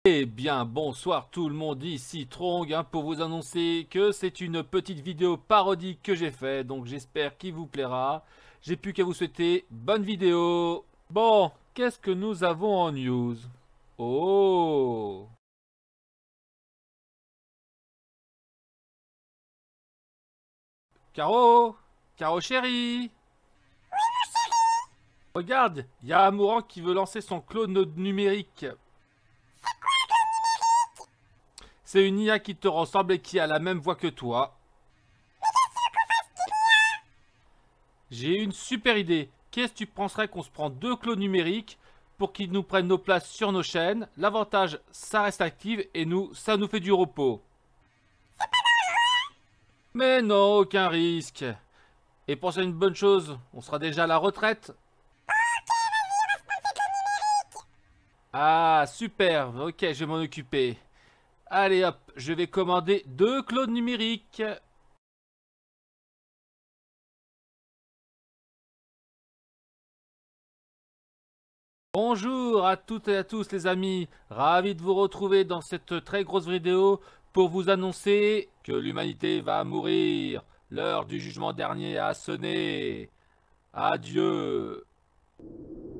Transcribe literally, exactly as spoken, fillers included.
Eh bien, bonsoir tout le monde, ici Trong, hein, pour vous annoncer que c'est une petite vidéo parodique que j'ai fait, donc j'espère qu'il vous plaira. J'ai plus qu'à vous souhaiter bonne vidéo. Bon, qu'est-ce que nous avons en news? Oh! Caro! Caro chérie! Regarde, il y a Amourant qui veut lancer son clone numérique. C'est une I A qui te ressemble et qui a la même voix que toi. J'ai une super idée. Qu'est-ce que tu penserais qu'on se prend deux clones numériques pour qu'ils nous prennent nos places sur nos chaînes? L'avantage, ça reste actif et nous, ça nous fait du repos. Mais non, aucun risque. Et pensez à une bonne chose, on sera déjà à la retraite. Ah, super, ok, je vais m'en occuper. Allez hop, je vais commander deux clones numériques. Bonjour à toutes et à tous les amis, ravi de vous retrouver dans cette très grosse vidéo pour vous annoncer que l'humanité va mourir. L'heure du jugement dernier a sonné. Adieu.